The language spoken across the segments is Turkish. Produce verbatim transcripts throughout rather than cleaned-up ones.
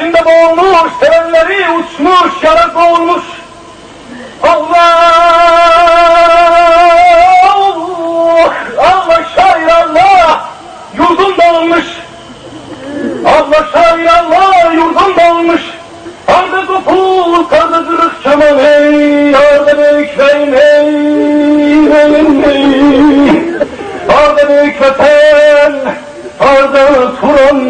içinde boğulmuş, sevenleri uçmuş, yarak boğulmuş. Allah! Allah şair Allah! Yurdum dağılmış. Allah şair Allah! Yurdum dağılmış. Arda kopuk, arda kırık keman ey, arda büyük beyim ey, beyim ey. Arda büyük vatan, arda Turan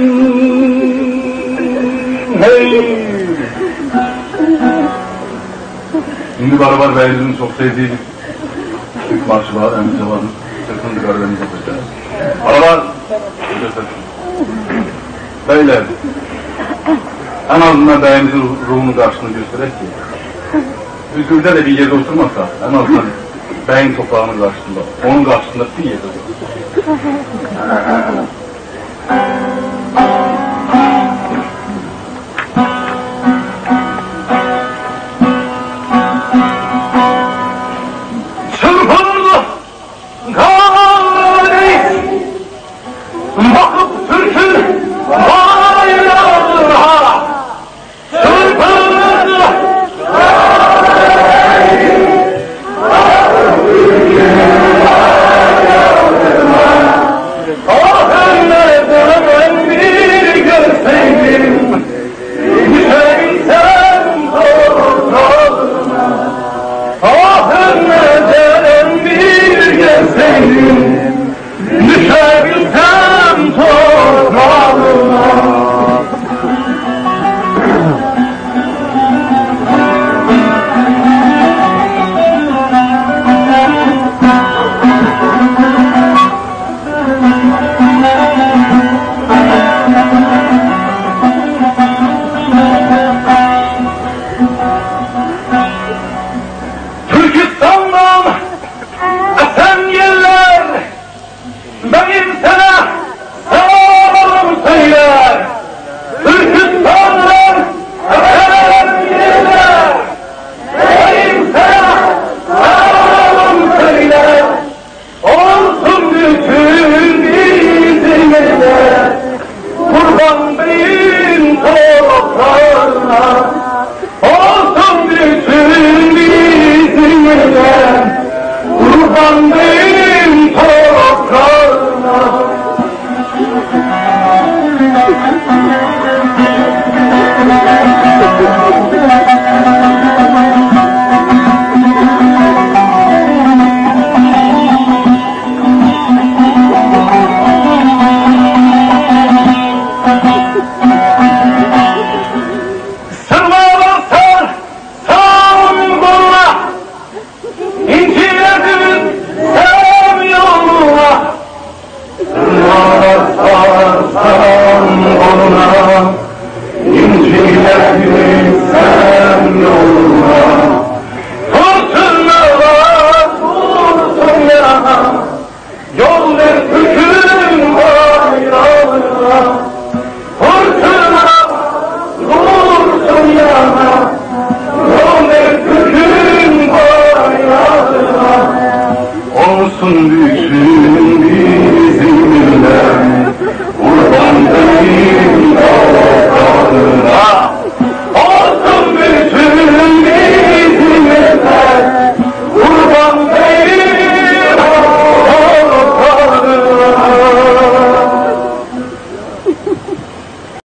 hey. Şimdi Barbar Bey'imizin çok sevdiği bir Türk marşı var, Emre Cevat'ın Sırtın Dıkarlarımızı yapacağız. Aralar, beyler, en azından beyimizin ruhunu karşısında göstererek ki, Üzgür'de de bir yerde oturmasa, en azından beyin toprağının karşısında, onun karşısında bir yerde oturmasa.